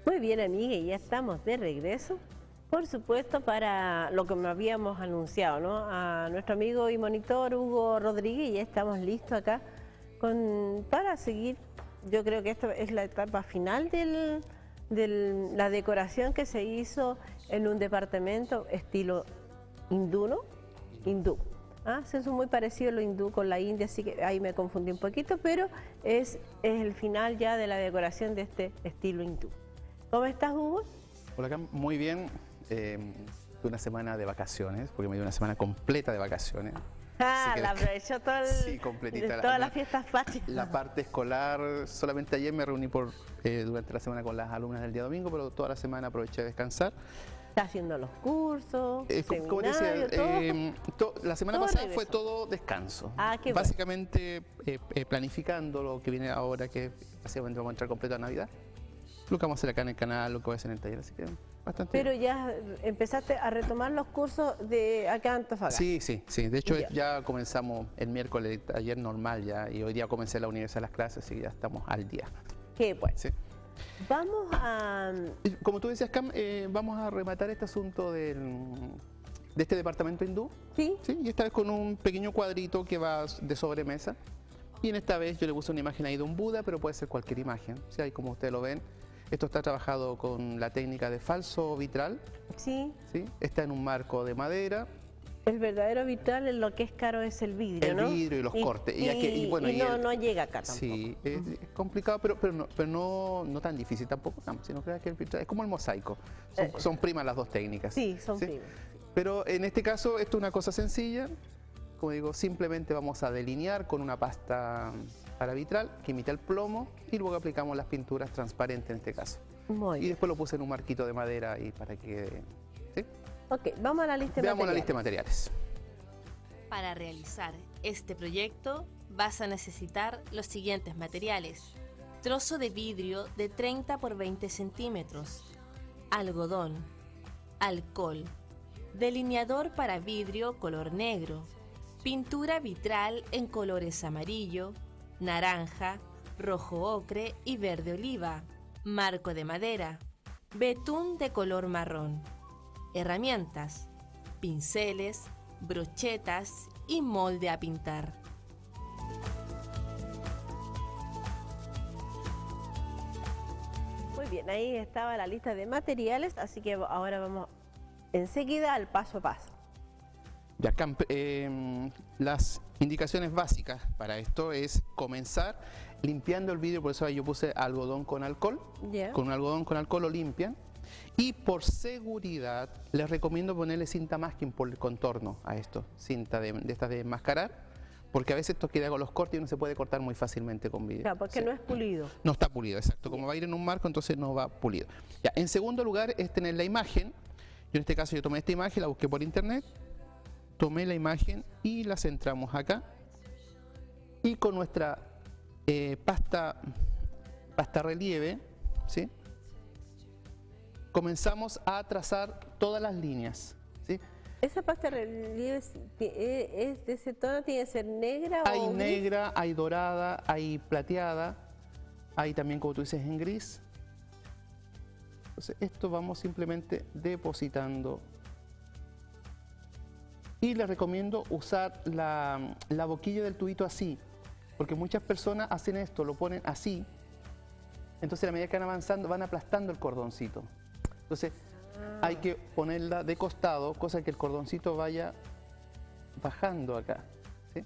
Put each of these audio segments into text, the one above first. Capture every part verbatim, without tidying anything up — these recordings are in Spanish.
Muy bien, amiga, y ya estamos de regreso. Por supuesto, para lo que me habíamos anunciado, ¿no? A nuestro amigo y monitor Hugo Rodríguez, y ya estamos listos acá con, para seguir. Yo creo que esta es la etapa final de la decoración que se hizo en un departamento estilo hindú, ¿no? Hindú. Ah, se hizo muy parecido lo hindú con la India, así que ahí me confundí un poquito, pero es, es el final ya de la decoración de este estilo hindú. ¿Cómo estás, Hugo? Hola, Cam. Muy bien. Eh, tuve una semana de vacaciones, porque me dio una semana completa de vacaciones. Ah, la aprovechó todo el, sí, completita. todas la, las fiestas patrias. La parte escolar, solamente ayer me reuní por, eh, durante la semana con las alumnas del día domingo, pero toda la semana aproveché de descansar. Está haciendo los cursos, eh, como decía, eh, to, la semana todo pasada regreso. fue todo descanso. Ah, qué Básicamente bueno. eh, eh, planificando lo que viene ahora, que básicamente vamos a entrar completo a Navidad. Lo que vamos a hacer acá en el canal, lo que voy a hacer en el taller, así que bastante Pero bien. ya empezaste a retomar los cursos de acá en Antofagasta. Sí, sí, sí. De hecho ya. ya comenzamos el miércoles, ayer normal ya, y hoy día comencé la universidad las clases, así que ya estamos al día. Qué bueno. Sí. Vamos a... Como tú decías, Cam, eh, vamos a rematar este asunto del, de este departamento hindú. Sí. Sí. Y esta vez con un pequeño cuadrito que va de sobremesa. Y en esta vez yo le puse una imagen ahí de un Buda, pero puede ser cualquier imagen. ¿Sí? Ahí como ustedes lo ven. Esto está trabajado con la técnica de falso vitral. Sí. ¿Sí? Está en un marco de madera. El verdadero vitral en lo que es caro es el vidrio, el ¿no? El vidrio y los y, cortes. Y, y, aquí, y, bueno, y y no, el, no llega acá tampoco. Sí, es, es complicado, pero, pero, no, pero no, no tan difícil tampoco. Si no creas que el vitral es como el mosaico. Son, eh, son primas las dos técnicas. Sí, son ¿sí? primas. Pero en este caso esto es una cosa sencilla. Como digo, simplemente vamos a delinear con una pasta para vitral que imita el plomo y luego aplicamos las pinturas transparentes en este caso. Muy y bien. después lo puse en un marquito de madera y para que... ¿sí? Ok, vamos a la lista de Veamos materiales. la lista de materiales. Para realizar este proyecto vas a necesitar los siguientes materiales: trozo de vidrio de treinta por veinte centímetros, algodón, alcohol, delineador para vidrio color negro, pintura vitral en colores amarillo, naranja, rojo ocre y verde oliva, marco de madera, betún de color marrón, herramientas, pinceles, brochetas y molde a pintar. Muy bien, ahí estaba la lista de materiales, así que ahora vamos enseguida al paso a paso. Ya, eh, las indicaciones básicas para esto es comenzar limpiando el vidrio, por eso yo puse algodón con alcohol. Yeah. Con un algodón con alcohol lo limpian. Y por seguridad les recomiendo ponerle cinta masking por el contorno a esto, cinta de, de estas de enmascarar, porque a veces esto queda con los cortes y uno se puede cortar muy fácilmente con vidrio. Claro, porque sí. no es pulido. No está pulido, exacto. Como va a ir en un marco, entonces no va pulido. Ya, en segundo lugar es tener la imagen. Yo en este caso yo tomé esta imagen, la busqué por internet, tomé la imagen y la centramos acá. Y con nuestra eh, pasta, pasta relieve, ¿sí? Comenzamos a trazar todas las líneas, ¿sí? ¿Esa pasta relieve es, es de ese tono? ¿Tiene que ser negra hay o gris? negra, hay dorada, hay plateada, hay también, como tú dices, en gris. Entonces esto vamos simplemente depositando. Y les recomiendo usar la, la boquilla del tubito así, porque muchas personas hacen esto, lo ponen así. Entonces a medida que van avanzando van aplastando el cordoncito. Entonces ah. hay que ponerla de costado, cosa que el cordoncito vaya bajando acá, ¿sí?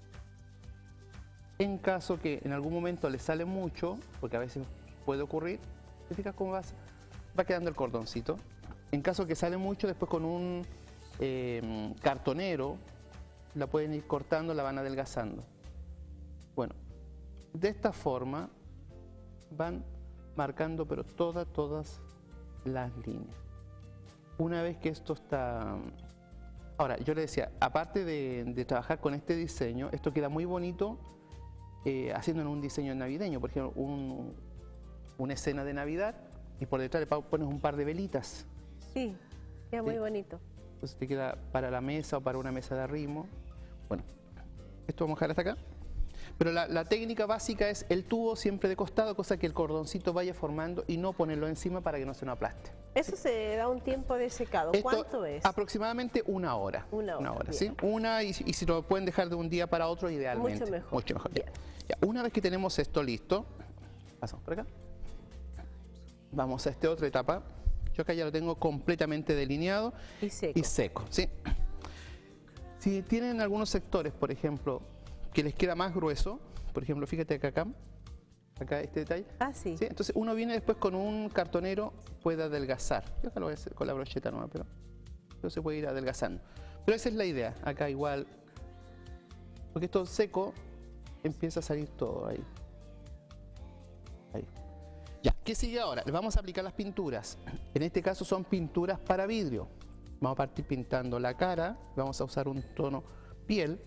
En caso que en algún momento le sale mucho, porque a veces puede ocurrir, ¿te fijas cómo va, va quedando el cordoncito? En caso que sale mucho, después con un eh, cartonero la pueden ir cortando, la van adelgazando. Bueno, de esta forma van marcando, pero todas, todas las líneas. Una vez que esto está... Ahora, yo le decía, aparte de, de trabajar con este diseño, esto queda muy bonito eh, haciendo un diseño navideño. Por ejemplo, un, una escena de Navidad y por detrás le pones un par de velitas. Sí, queda muy ¿sí? bonito. Entonces te queda para la mesa o para una mesa de arrimo. Bueno, esto vamos a dejar hasta acá. Pero la, la técnica básica es el tubo siempre de costado, cosa que el cordoncito vaya formando y no ponerlo encima para que no se nos aplaste. Eso se da un tiempo de secado. Esto, ¿Cuánto es? Aproximadamente una hora. Una hora, Una hora, bien. ¿sí? Una, y, y si lo pueden dejar de un día para otro, idealmente. Mucho mejor. Mucho mejor. Bien. Ya, una vez que tenemos esto listo, pasamos por acá. Vamos a esta otra etapa. Yo acá ya lo tengo completamente delineado Y seco. y seco, ¿sí? Si tienen algunos sectores, por ejemplo, que les queda más grueso, por ejemplo, fíjate acá, acá, acá este detalle. Ah, sí. ¿Sí? Entonces uno viene después con un cartonero, puede adelgazar. Yo acá lo voy a hacer con la brocheta nueva, pero no se puede ir adelgazando. Pero esa es la idea, acá igual, porque esto seco empieza a salir todo ahí. Ahí. Ya, ¿qué sigue ahora? Le vamos a aplicar las pinturas. En este caso son pinturas para vidrio. Vamos a partir pintando la cara, vamos a usar un tono piel.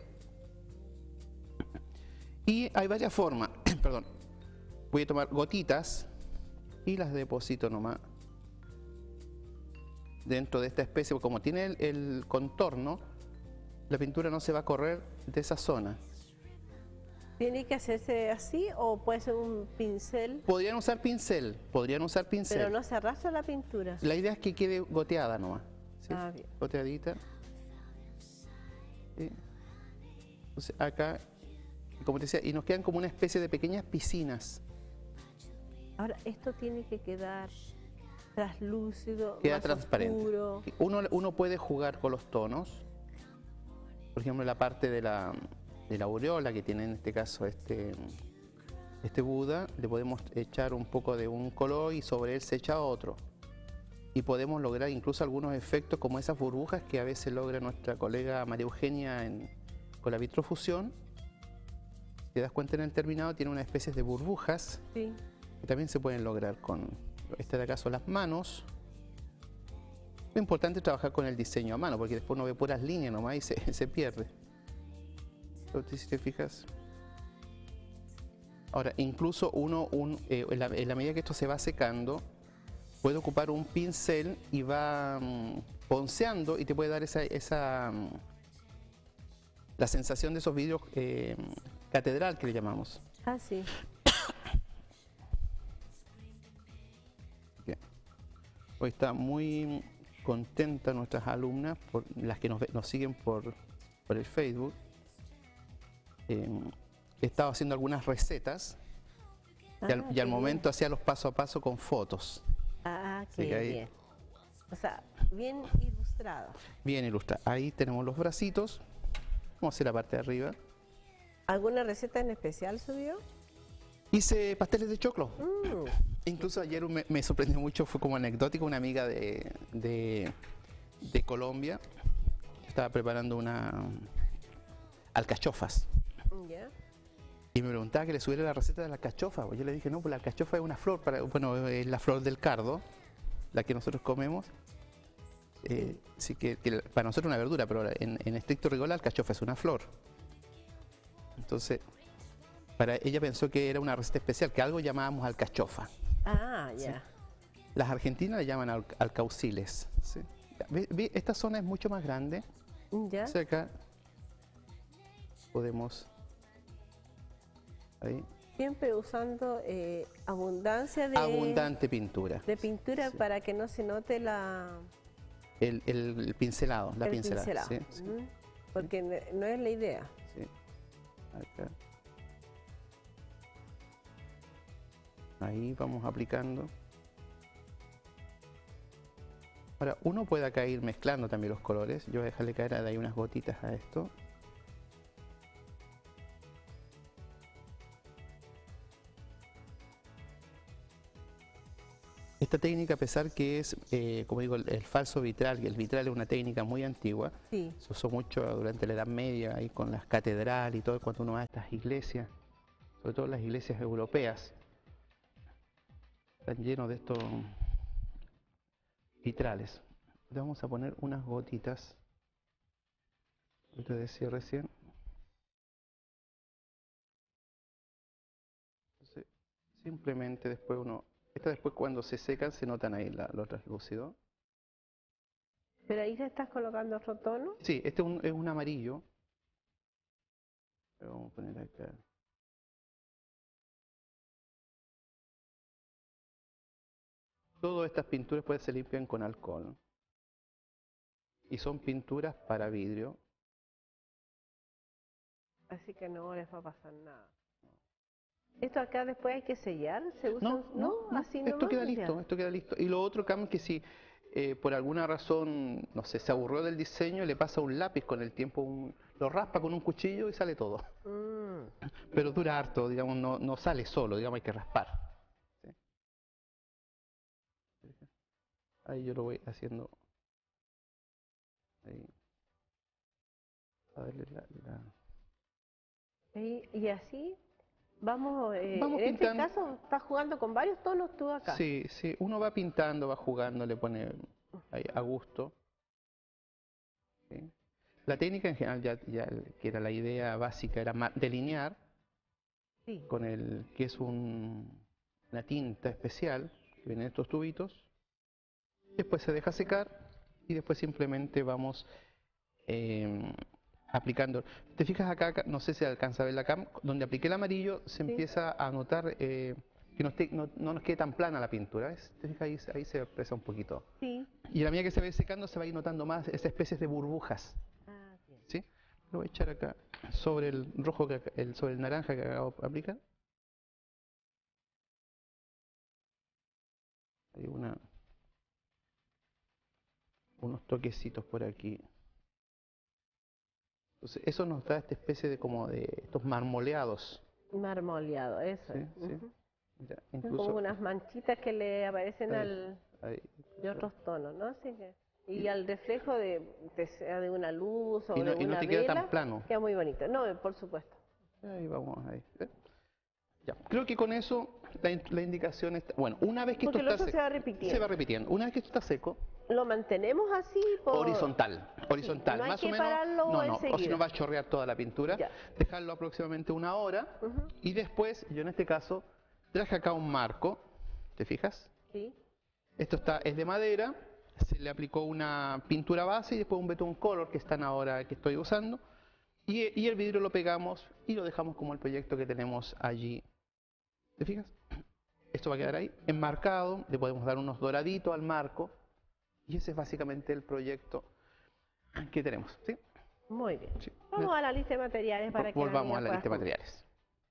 Y hay varias formas, perdón. Voy a tomar gotitas y las deposito nomás dentro de esta especie, porque como tiene el, el contorno, la pintura no se va a correr de esa zona. ¿Tiene que hacerse así o puede ser un pincel? Podrían usar pincel, podrían usar pincel. Pero no se arrastra la pintura. La idea es que quede goteada nomás. ¿Sí? Ah, bien. Goteadita. ¿Sí? Entonces acá, como te decía, y nos quedan como una especie de pequeñas piscinas. Ahora, esto tiene que quedar translúcido, Queda más transparente. oscuro. Uno, uno puede jugar con los tonos. Por ejemplo, la parte de la, de la aureola que tiene en este caso este, este Buda, le podemos echar un poco de un color y sobre él se echa otro. Y podemos lograr incluso algunos efectos como esas burbujas que a veces logra nuestra colega María Eugenia en, con la vitrofusión. Si te das cuenta, en el terminado tiene una especie de burbujas. Sí. Que también se pueden lograr con, este de acá son las manos. Lo importante es trabajar con el diseño a mano, porque después uno ve puras líneas nomás y se, se pierde. Entonces, si te fijas. Ahora, incluso uno, un, eh, en, la, en la medida que esto se va secando, puede ocupar un pincel y va um, ponceando y te puede dar esa, esa um, la sensación de esos vidrios eh, catedral que le llamamos. Ah, sí. Bien. Hoy está muy contenta nuestras alumnas, por, las que nos, nos siguen por, por el Facebook. Eh, he estado haciendo algunas recetas Ah, y al, y al qué momento hacía los paso a paso con fotos. Ah, Así qué que ahí- bien. O sea, bien ilustrado. Bien ilustrada. Ahí tenemos los bracitos. Vamos a hacer la parte de arriba. ¿Alguna receta en especial subió? Hice pasteles de choclo. Mm, Incluso ayer me, me sorprendió mucho, fue como anecdótico, una amiga de, de, de Colombia estaba preparando una alcachofas ya. y me preguntaba que le subiera la receta de la alcachofa. Pues yo le dije, no, pues la alcachofa es una flor, para, bueno, es la flor del cardo, la que nosotros comemos. Eh, sí que, que para nosotros es una verdura, pero en, en estricto rigor la alcachofa es una flor. Entonces, para ella pensó que era una receta especial, que algo llamábamos alcachofa. Ah, ya. Las argentinas le llaman al- alcauciles. ¿Sí? ¿Ve- ve? Esta zona es mucho más grande. Ya. O sea, acá podemos... Ahí. Siempre usando eh, abundancia de, Abundante pintura. de pintura Sí. para que no se note la, El, el- el pincelado, la el pincelada. pincelado. Sí, sí, Mm, porque no no es la idea. sí. Acá. Ahí vamos aplicando. Ahora, uno puede acá ir mezclando también los colores. Yo voy a dejarle caer ahí unas gotitas a esto. Esta técnica, a pesar que es, eh, como digo, el, el falso vitral, que el vitral es una técnica muy antigua, Sí. se usó mucho durante la Edad Media, ahí con las catedrales y todo, cuando uno va a estas iglesias, sobre todo las iglesias europeas, están llenos de estos vitrales. Le vamos a poner unas gotitas, como te decía recién. Entonces, simplemente después uno, esta después cuando se secan se notan ahí la, lo translúcido. Pero ahí le estás colocando otro tono. Sí, este es un, es un amarillo. Lo vamos a poner acá. Todas estas pinturas pues se limpian con alcohol. Y son pinturas para vidrio. Así que no les va a pasar nada. ¿Esto acá después hay que sellar? ¿Se usa? No, no, no, así esto nomás, queda ya. listo, esto queda listo. Y lo otro, Cam, que si eh, por alguna razón, no sé, se aburrió del diseño, le pasa un lápiz con el tiempo, un, lo raspa con un cuchillo y sale todo. Mm. Pero dura harto, digamos, no, no sale solo, digamos, hay que raspar. ¿Sí? Ahí yo lo voy haciendo. Ahí. A darle la, la... Y, y así vamos, eh, Vamos en pintando. este caso estás jugando con varios tonos tú acá. Sí, sí, uno va pintando, va jugando, le pone ahí a gusto. ¿Sí? La técnica en general, ya, ya que era la idea básica, era delinear, Sí. con el que es un, una tinta especial, que viene en estos tubitos. Después se deja secar y después simplemente vamos eh, aplicando. ¿Te fijas acá? No sé si alcanza a ver la cam, donde apliqué el amarillo se Sí. empieza a notar eh, que no, esté, no, no nos quede tan plana la pintura, ¿ves? ¿Te fijas? Ahí, ahí se expresa un poquito. Sí. Y a la medida que se va secando se va a ir notando más esas especies de burbujas. Ah, bien. ¿Sí? Lo voy a echar acá sobre el rojo, que, el, sobre el naranja que acabo de aplicar. Hay una, unos toquecitos por aquí. Entonces, eso nos da esta especie de como de estos marmoleados. Marmoleado, eso. Sí, es. sí. Ujú. Mira, Son incluso como unas manchitas que le aparecen ahí, al, ahí. de otros tonos, ¿no? Así que, y al reflejo de, de, sea de una luz o Y no, de y no una te queda vela, tan plano. queda muy bonito. No, por supuesto. Ahí vamos, ahí. ¿Eh? Ya. Creo que con eso la, in- la indicación está. Bueno, una vez que Porque esto el está otro se seco, va repitiendo. se va repitiendo. Una vez que esto está seco, Lo mantenemos así por... horizontal, horizontal, no hay más que o menos. pararlo No, no, o enseguida. si no va a chorrear toda la pintura. Ya. Dejarlo aproximadamente una hora. Ujú. Y después, yo en este caso, traje acá un marco. ¿Te fijas? Sí. Esto está, es de madera, se le aplicó una pintura base y después un betún color que están ahora, que estoy usando. Y, y el vidrio lo pegamos y lo dejamos como el proyecto que tenemos allí. ¿Te fijas? Esto va a quedar ahí, enmarcado, le podemos dar unos doraditos al marco. Y ese es básicamente el proyecto que tenemos. ¿Sí? Muy bien. Sí. Vamos a la lista de materiales para que Volvamos la a la niña lista de pueda materiales.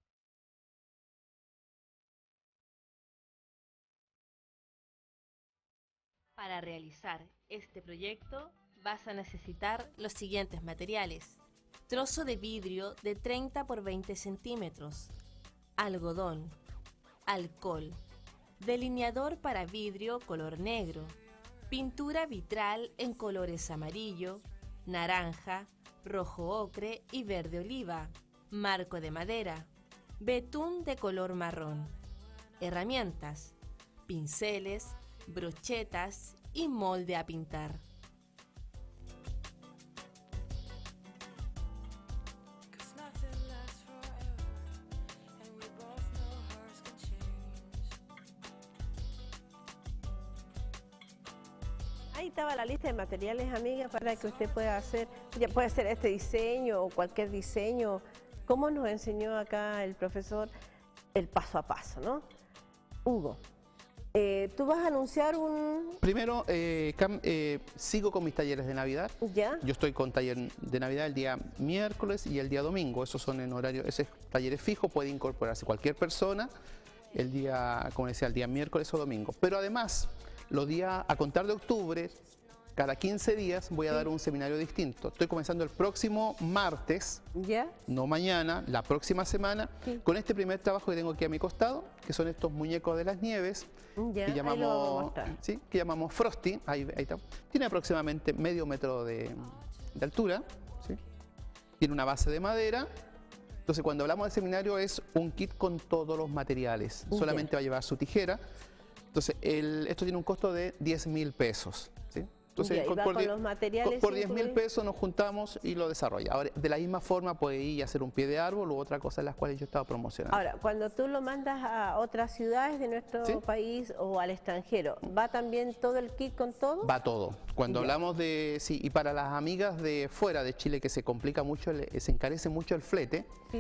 Para realizar este proyecto vas a necesitar los siguientes materiales. Trozo de vidrio de treinta por veinte centímetros, algodón, alcohol, delineador para vidrio color negro, pintura vitral en colores amarillo, naranja, rojo ocre y verde oliva, marco de madera, betún de color marrón, herramientas, pinceles, brochetas y molde a pintar. Ahí estaba la lista de materiales, amiga, para que usted pueda hacer, ya puede hacer este diseño o cualquier diseño. Como nos enseñó acá el profesor, el paso a paso, ¿no? Hugo, eh, tú vas a anunciar un... Primero, eh, Cam, eh, sigo con mis talleres de Navidad. ¿Ya? Yo estoy con taller de Navidad el día miércoles y el día domingo. Esos son en horario, ese taller es fijo, puede incorporarse cualquier persona el día, como decía, el día miércoles o domingo. Pero además, los días a contar de octubre, cada quince días voy a Sí. dar un seminario distinto. Estoy comenzando el próximo martes, ¿Ya? no mañana, la próxima semana, Sí. con este primer trabajo que tengo aquí a mi costado, que son estos muñecos de las nieves, Ya, que ahí lo vamos a llamamos, mostrar. ¿sí? que llamamos Frosty. Ahí, ahí está. Tiene aproximadamente medio metro de, de altura, ¿sí? Tiene una base de madera. Entonces, cuando hablamos del seminario, es un kit con todos los materiales. Ya. Solamente va a llevar su tijera. Entonces, el, esto tiene un costo de diez mil pesos. ¿sí? Entonces, Ya, y va con die- los materiales por diez mil incluidos. pesos nos juntamos y lo desarrolla. Ahora, de la misma forma puede ir y hacer un pie de árbol u otra cosa en las cuales yo estaba promocionando. Ahora, cuando tú lo mandas a otras ciudades de nuestro Sí. país o al extranjero, ¿va también todo el kit con todo? Va todo. Cuando Ya. hablamos de, sí, y para las amigas de fuera de Chile que se complica mucho, el- se encarece mucho el flete, Sí.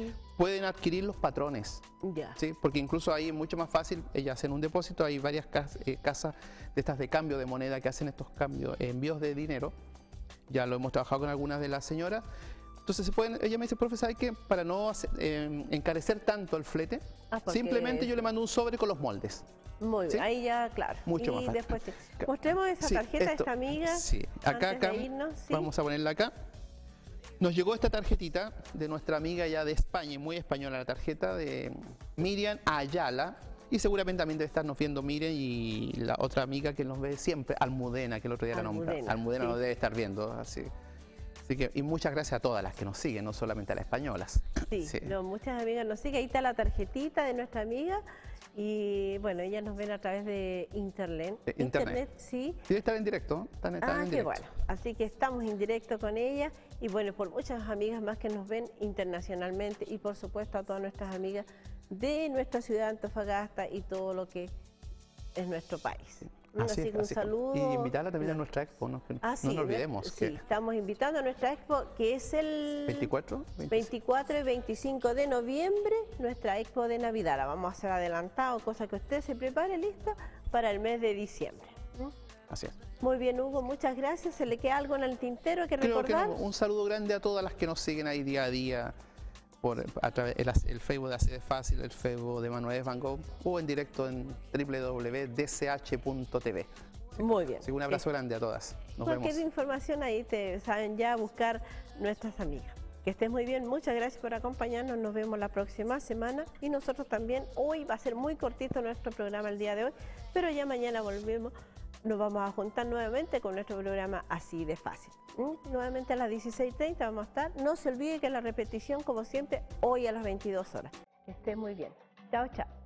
pueden adquirir los patrones. Ya. ¿Sí? Porque incluso ahí es mucho más fácil, ellas hacen un depósito, hay varias cas eh, casas de estas de cambio de moneda que hacen estos cambios, eh, envíos de dinero. Ya lo hemos trabajado con algunas de las señoras. Entonces se pueden, ella me dice, profe, ¿sabe qué? Para no hacer, eh, encarecer tanto el flete, Ah, porque- simplemente yo le mando un sobre con los moldes. Muy bien, ¿Sí? ahí ya, claro. Mucho y más fácil. después, sí. Mostremos esa Sí, tarjeta esto- de esta amiga. Sí, acá, antes acá, de irnos, ¿sí? vamos a ponerla acá. Nos llegó esta tarjetita de nuestra amiga ya de España, y muy española la tarjeta, de Miriam Ayala. Y seguramente también debe estarnos viendo Miriam y la otra amiga que nos ve siempre, Almudena, que el otro día la nombramos. Almudena, Almudena sí. nos debe estar viendo, así. Así que, y muchas gracias a todas las que nos siguen, no solamente a las españolas. Sí, Sí. no, muchas amigas nos siguen. Ahí está la tarjetita de nuestra amiga. Y bueno, ellas nos ven a través de internet. De internet. sí. Sí, están en directo, están, están Ah, en qué directo. bueno. Así que estamos en directo con ella y bueno, por muchas amigas más que nos ven internacionalmente y por supuesto a todas nuestras amigas de nuestra ciudad Antofagasta y todo lo que es nuestro país. Así Así es, que un así es. saludo. Y invitarla también a nuestra expo, no, no Ah, sí, nos olvidemos. Sí, que estamos invitando a nuestra expo que es el veinticuatro, veinticinco. veinticuatro y veinticinco de noviembre, nuestra expo de Navidad. La vamos a hacer adelantado, cosa que usted se prepare listo para el mes de diciembre. ¿Mm? Así es. Muy bien, Hugo, muchas gracias. ¿Se le queda algo en el tintero que Creo que recordar? no. Un saludo grande a todas las que nos siguen ahí día a día por a través el, el Facebook de Así de Fácil, el Facebook de Manuel Van Gogh o en directo en w w w punto d c h punto t v. Muy bien. Así que un abrazo grande a todas. Nos Cualquier vemos. información ahí te saben ya buscar nuestras amigas. Que estés muy bien, muchas gracias por acompañarnos, nos vemos la próxima semana y nosotros también. Hoy va a ser muy cortito nuestro programa el día de hoy, pero ya mañana volvemos, nos vamos a juntar nuevamente con nuestro programa Así de Fácil. ¿Mm? Nuevamente a las dieciséis treinta vamos a estar, no se olvide que la repetición como siempre hoy a las veintidós horas. Que esté muy bien, chao chao.